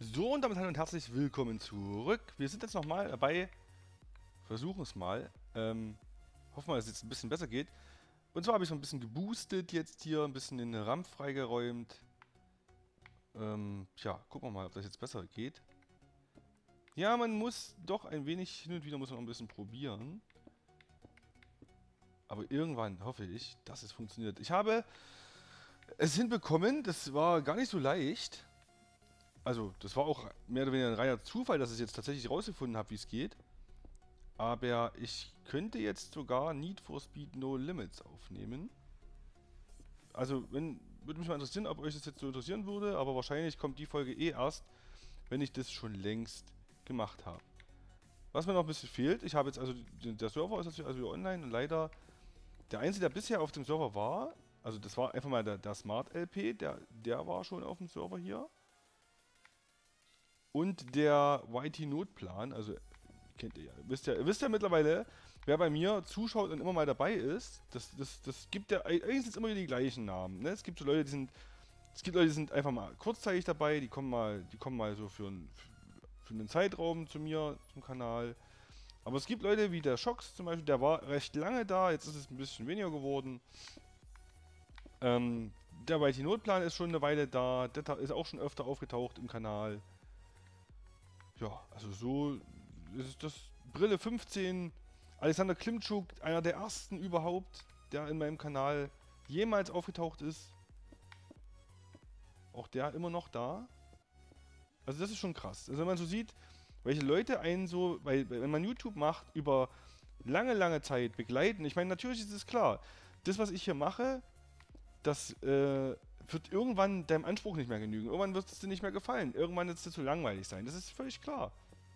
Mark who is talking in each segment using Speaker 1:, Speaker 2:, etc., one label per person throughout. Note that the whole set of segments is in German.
Speaker 1: So, und damit hallo und herzlich willkommen zurück. Wir sind jetzt nochmal dabei, versuchen es mal. Hoffen wir, dass es jetzt ein bisschen besser geht. Und zwar habe ich so ein bisschen geboostet jetzt hier, ein bisschen den RAM freigeräumt. Tja, gucken wir mal, ob das jetzt besser geht. Ja, man muss doch ein wenig, hin und wieder muss man auch ein bisschen probieren. Aber irgendwann hoffe ich, dass es funktioniert. Ich habe es hinbekommen, das war gar nicht so leicht. Also, das war auch mehr oder weniger ein reiner Zufall, dass ich jetzt tatsächlich rausgefunden habe, wie es geht. Aber ich könnte jetzt sogar Need for Speed No Limits aufnehmen. Also, würde mich mal interessieren, ob euch das jetzt so interessieren würde, aber wahrscheinlich kommt die Folge eh erst, wenn ich das schon längst gemacht habe. Was mir noch ein bisschen fehlt, ich habe jetzt also, der Server ist natürlich also wieder online und leider, der einzige, der bisher auf dem Server war, also das war einfach mal der Smart LP, der war schon auf dem Server hier. Und der YT Notplan, also kennt ihr ja. Wisst ja mittlerweile, wer bei mir zuschaut und immer mal dabei ist, das gibt ja, eigentlich sind es immer die gleichen Namen. Ne? Es gibt so Leute, es gibt Leute, die sind einfach mal kurzzeitig dabei, die kommen mal so für einen Zeitraum zu mir, zum Kanal. Aber es gibt Leute wie der Shox zum Beispiel, der war recht lange da, jetzt ist es ein bisschen weniger geworden. Der YT Notplan ist schon eine Weile da, der ist auch schon öfter aufgetaucht im Kanal. Ja, also so ist das Brille 15. Alexander Klimczuk, einer der ersten überhaupt, der in meinem Kanal jemals aufgetaucht ist. Auch der immer noch da. Also das ist schon krass. Also wenn man so sieht, welche Leute einen so, weil wenn man YouTube macht, über lange, lange Zeit begleiten. Ich meine, natürlich ist es klar, das, was ich hier mache, das wird irgendwann deinem Anspruch nicht mehr genügen. Irgendwann wird es dir nicht mehr gefallen. Irgendwann wird es dir zu langweilig sein. Das ist völlig klar.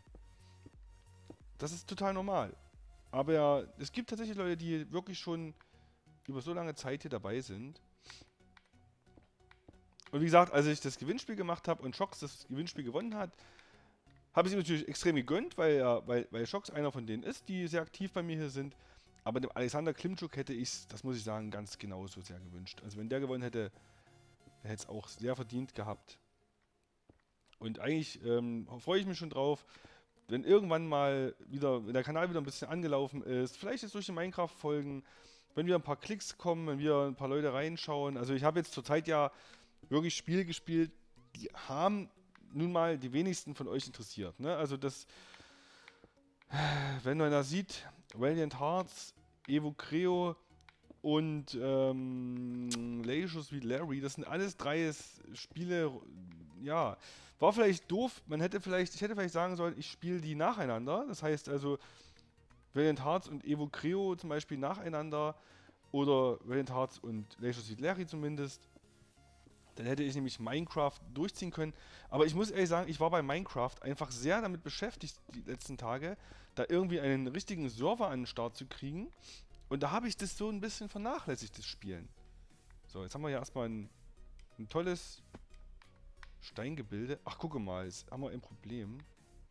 Speaker 1: Das ist total normal. Aber ja, es gibt tatsächlich Leute, die wirklich schon über so lange Zeit hier dabei sind. Und wie gesagt, als ich das Gewinnspiel gemacht habe und Shox das Gewinnspiel gewonnen hat, habe ich ihm natürlich extrem gegönnt, weil Shox einer von denen ist, die sehr aktiv bei mir hier sind. Aber dem Alexander Klimczuk hätte ich es, das muss ich sagen, ganz genauso sehr gewünscht. Also wenn der gewonnen hätte, der hätte es auch sehr verdient gehabt. Und eigentlich freue ich mich schon drauf, wenn irgendwann mal wieder, wenn der Kanal wieder ein bisschen angelaufen ist, vielleicht jetzt durch die Minecraft-Folgen, wenn wieder ein paar Klicks kommen, wenn wieder ein paar Leute reinschauen. Also ich habe jetzt zurzeit ja wirklich Spiele gespielt, die haben nun mal die wenigsten von euch interessiert. Ne? Also das, wenn man da sieht, Valiant Hearts, Evo Creo und Leisure Suit Larry, das sind alles drei Spiele, ja, war vielleicht doof, ich hätte vielleicht sagen sollen, ich spiele die nacheinander. Das heißt also, Valiant Hearts und Evo Creo zum Beispiel nacheinander oder Valiant Hearts und Leisure Suit Larry zumindest. Dann hätte ich nämlich Minecraft durchziehen können. Aber ich muss ehrlich sagen, ich war bei Minecraft einfach sehr damit beschäftigt die letzten Tage, da irgendwie einen richtigen Server an den Start zu kriegen. Und da habe ich das so ein bisschen vernachlässigt, das Spielen. So, jetzt haben wir ja erstmal ein tolles Steingebilde. Ach, gucke mal, jetzt haben wir ein Problem.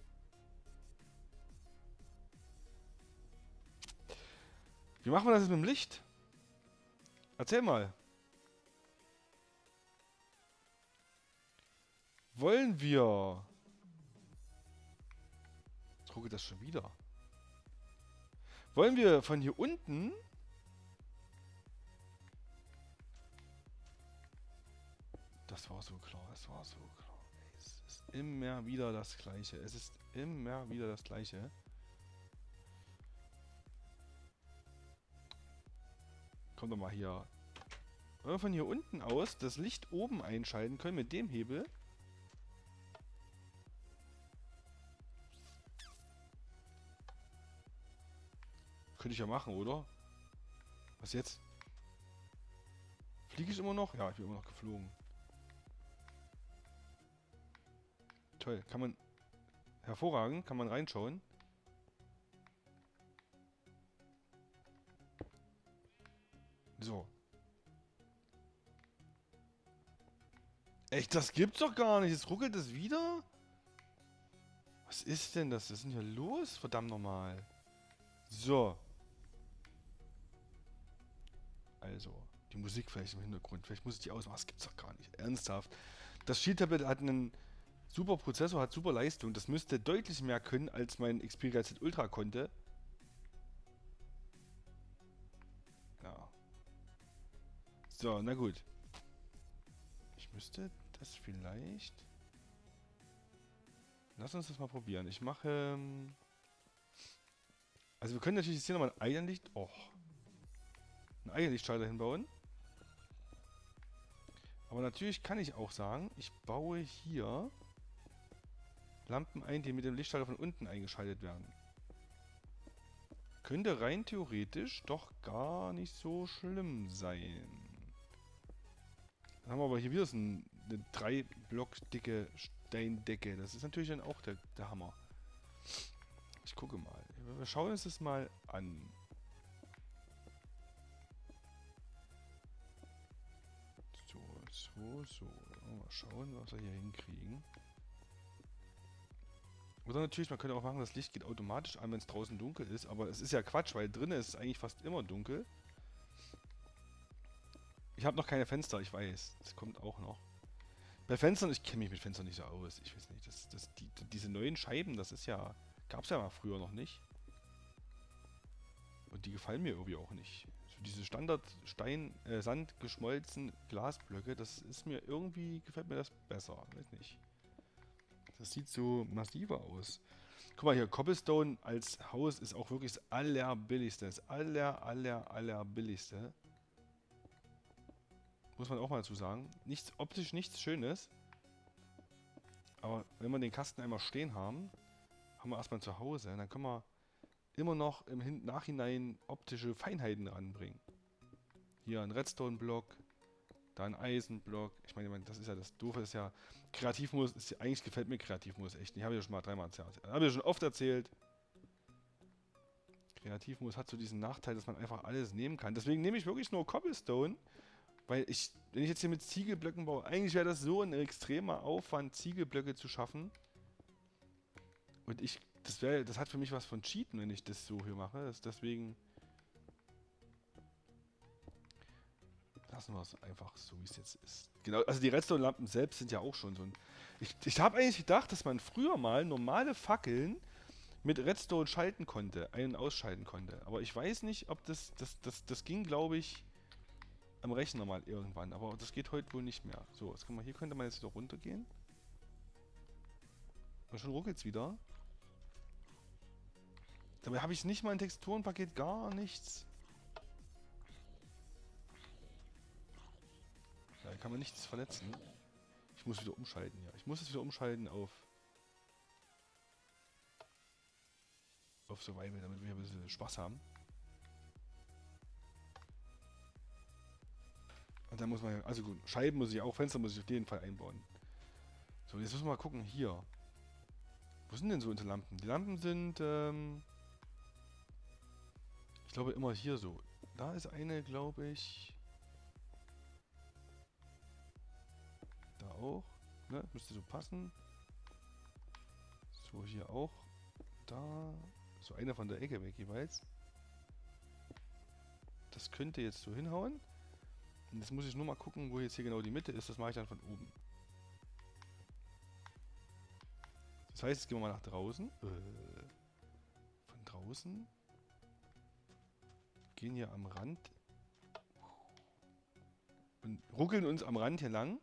Speaker 1: Wie machen wir das jetzt mit dem Licht? Erzähl mal. Wollen wir... Jetzt gucke das schon wieder. Wollen wir von hier unten... Das war so klar, das war so klar. Es ist immer wieder das Gleiche. Es ist immer wieder das Gleiche. Kommt doch mal hier. Wenn wir von hier unten aus das Licht oben einschalten können mit dem Hebel. Könnte ich ja machen, oder? Was jetzt? Fliege ich immer noch? Ja, ich bin immer noch geflogen. Toll, kann man... Hervorragend, kann man reinschauen. So. Echt, das gibt's doch gar nicht. Jetzt ruckelt es wieder? Was ist denn das? Was ist denn hier los? Verdammt nochmal. So. Also, die Musik vielleicht im Hintergrund. Vielleicht muss ich die ausmachen. Das gibt's doch gar nicht. Ernsthaft. Das Shield-Tablet hat einen Super Prozessor, hat super Leistung. Das müsste deutlich mehr können, als mein Xperia Z Ultra konnte. Ja. So, na gut. Ich müsste das vielleicht... Lass uns das mal probieren. Ich mache... Also wir können natürlich jetzt hier nochmal ein Eierlicht... Oh. Einen Eierlichtschalter hinbauen. Aber natürlich kann ich auch sagen, ich baue hier Lampen ein, die mit dem Lichtschalter von unten eingeschaltet werden. Könnte rein theoretisch doch gar nicht so schlimm sein. Dann haben wir aber hier wieder so eine 3 Block dicke Steindecke. Das ist natürlich dann auch der Hammer. Ich gucke mal. Wir schauen uns das mal an. So. Mal schauen, was wir hier hinkriegen. Oder natürlich, man könnte auch machen, das Licht geht automatisch an, wenn es draußen dunkel ist. Aber es ist ja Quatsch, weil drinnen ist es eigentlich fast immer dunkel. Ich habe noch keine Fenster, ich weiß. Das kommt auch noch. Bei Fenstern, ich kenne mich mit Fenstern nicht so aus. Ich weiß nicht, diese neuen Scheiben, das ist ja... Gab es ja mal früher noch nicht. Und die gefallen mir irgendwie auch nicht. So diese Standard-Stein, Sand geschmolzen Glasblöcke, das ist mir irgendwie... Gefällt mir das besser. Weiß nicht. Das sieht so massiver aus. Guck mal hier, Cobblestone als Haus ist auch wirklich das allerbilligste. Das allerbilligste. Muss man auch mal dazu sagen. Nichts, optisch nichts Schönes. Aber wenn wir den Kasten einmal stehen haben, haben wir erstmal zu Hause. Dann können wir immer noch im Nachhinein optische Feinheiten ranbringen. Hier ein Redstone-Block, da ein Eisenblock. Ich meine, das ist ja das Doofe, ist ja, Kreativmodus ist ja, eigentlich gefällt mir Kreativmodus echt nicht. Habe ich ja schon mal dreimal erzählt. Habe ich ja schon oft erzählt. Kreativmodus hat so diesen Nachteil, dass man einfach alles nehmen kann. Deswegen nehme ich wirklich nur Cobblestone. Weil wenn ich jetzt hier mit Ziegelblöcken baue, eigentlich wäre das so ein extremer Aufwand, Ziegelblöcke zu schaffen. Und das hat für mich was von Cheaten, wenn ich das so hier mache. Deswegen lassen wir es einfach so, wie es jetzt ist. Genau, also die Redstone-Lampen selbst sind ja auch schon so ein... Ich habe eigentlich gedacht, dass man früher mal normale Fackeln mit Redstone schalten konnte, ein- und ausschalten konnte. Aber ich weiß nicht, ob das ging, glaube ich, am Rechner mal irgendwann. Aber das geht heute wohl nicht mehr. So, jetzt hier könnte man jetzt wieder runtergehen. Und schon ruckelt es wieder. Dabei habe ich nicht mal ein Texturenpaket, gar nichts. Da kann man nichts verletzen. Ich muss wieder umschalten, ja. Ich muss es wieder umschalten auf Survival, damit wir ein bisschen Spaß haben. Und dann muss man, also gut, Scheiben muss ich auch, Fenster muss ich auf jeden Fall einbauen. So, jetzt müssen wir mal gucken, hier. Wo sind denn so unsere Lampen? Die Lampen sind, ich glaube immer hier so. Da ist eine, glaube ich. Da auch. Ne? Müsste so passen. So, hier auch. Da. So eine von der Ecke weg jeweils. Das könnte jetzt so hinhauen. Und jetzt muss ich nur mal gucken, wo jetzt hier genau die Mitte ist. Das mache ich dann von oben. Das heißt, jetzt gehen wir mal nach draußen. Von draußen. Gehen hier am Rand. Und ruckeln uns am Rand hier lang.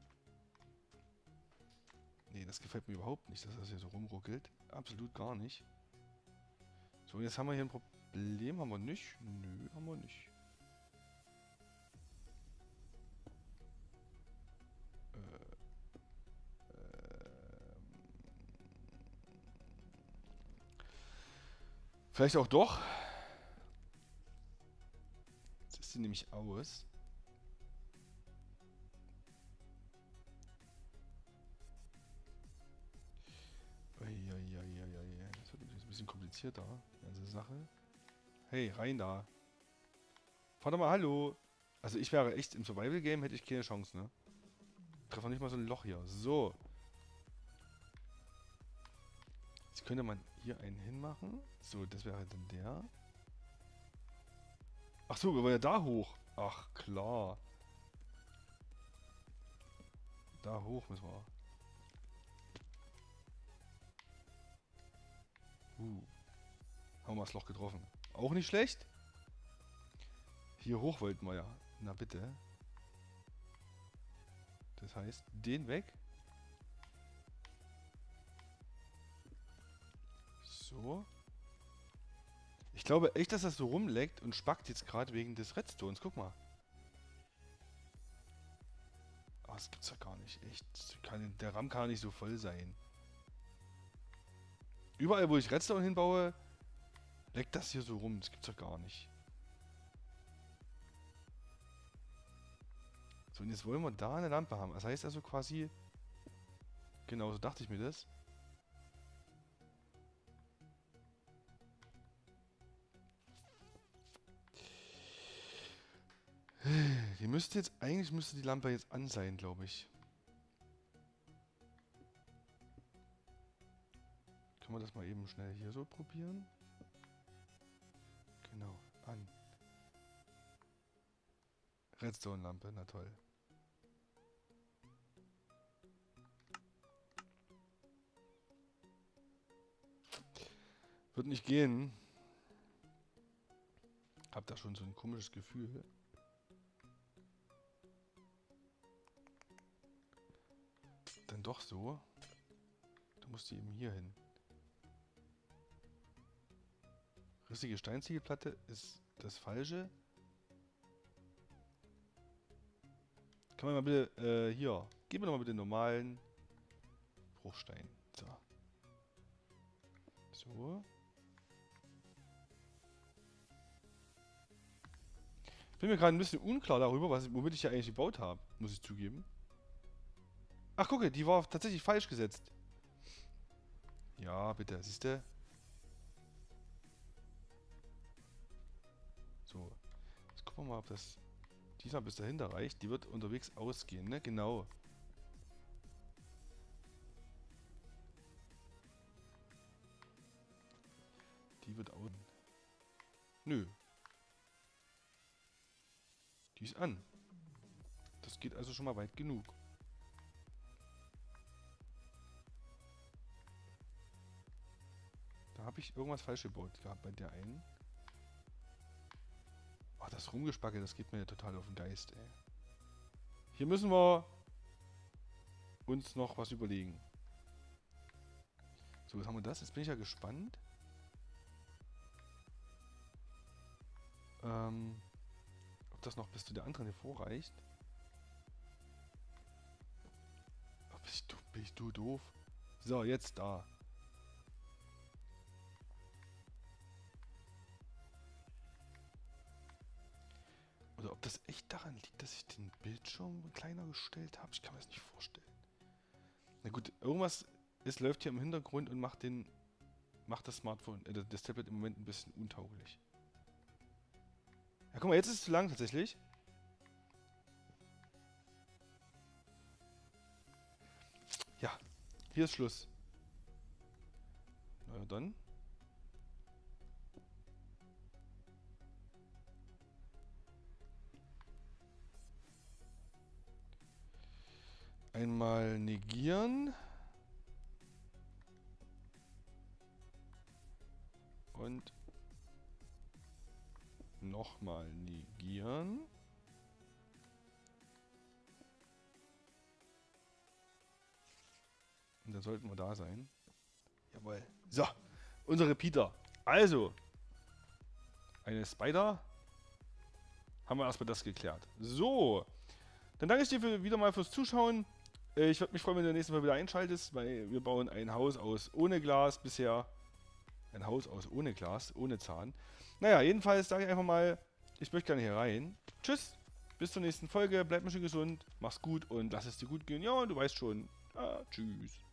Speaker 1: Nee, das gefällt mir überhaupt nicht, dass das hier so rumruckelt. Absolut gar nicht. So, jetzt haben wir hier ein Problem. Haben wir nicht? Nö, haben wir nicht. Vielleicht auch doch. Jetzt ist sie nämlich aus. Das wird ein bisschen komplizierter, die ganze Sache. Hey, rein da. Warte mal, hallo. Also ich wäre echt im Survival-Game, hätte ich keine Chance, ne? Treffe nicht mal so ein Loch hier. So. Jetzt könnte man hier einen hinmachen. So, das wäre dann der. Ach so, wir wollen ja da hoch. Ach, klar. Da hoch müssen wir. Haben wir das Loch getroffen. Auch nicht schlecht. Hier hoch wollten wir ja. Na bitte. Das heißt, den weg. So. Ich glaube echt, dass das so rumleckt und spackt jetzt gerade wegen des Redstones. Guck mal. Ah, das gibt's ja gar nicht. Echt. Der RAM kann nicht so voll sein. Überall, wo ich Redstone hinbaue, leckt das hier so rum. Das gibt's ja gar nicht. So, und jetzt wollen wir da eine Lampe haben. Das heißt also quasi... Genau, so dachte ich mir das. Die müsste jetzt... Eigentlich müsste die Lampe jetzt an sein, glaube ich. Können wir das mal eben schnell hier so probieren? Genau, an. Redstone-Lampe, na toll. Wird nicht gehen. Hab da schon so ein komisches Gefühl. Dann doch so. Du musst die eben hier hin. Rissige Steinziegelplatte ist das Falsche. Kann man mal bitte, hier, gib mir doch mal bitte den normalen Bruchstein. So. So. Bin mir gerade ein bisschen unklar darüber, womit ich ja eigentlich gebaut habe, muss ich zugeben. Ach, gucke, die war tatsächlich falsch gesetzt. Ja, bitte, siehst du? So. Jetzt gucken wir mal, ob das dieser bis dahinter reicht. Die wird unterwegs ausgehen, ne? Genau. Die wird aus. Nö. Die ist an. Das geht also schon mal weit genug. Da habe ich irgendwas falsch gebaut gehabt bei der einen. Oh, das Rumgespacke, das geht mir ja total auf den Geist, ey. Hier müssen wir uns noch was überlegen. So, jetzt haben wir das. Jetzt bin ich ja gespannt. Ob das noch bis zu der anderen hervorreicht. Oh, bin ich doof? So, jetzt da. Oder ob das echt daran liegt, dass ich den Bildschirm kleiner gestellt habe. Ich kann mir das nicht vorstellen. Na gut, irgendwas läuft hier im Hintergrund und macht das Smartphone, das Tablet im Moment ein bisschen untauglich. Ja, guck mal, jetzt ist es zu lang tatsächlich. Ja, hier ist Schluss. Na ja, dann. Einmal negieren. Und nochmal negieren. Und dann sollten wir da sein. Jawohl. So, unser Repeater. Also, eine Spider. Haben wir erstmal das geklärt. So, dann danke ich dir wieder mal fürs Zuschauen. Ich würde mich freuen, wenn du nächstes Mal wieder einschaltest, weil wir bauen ein Haus aus ohne Glas bisher. Ein Haus aus ohne Glas, ohne Zahn. Naja, jedenfalls sage ich einfach mal, ich möchte gerne hier rein. Tschüss, bis zur nächsten Folge, bleib mir schön gesund, mach's gut und lass es dir gut gehen. Ja, du weißt schon. Tschüss.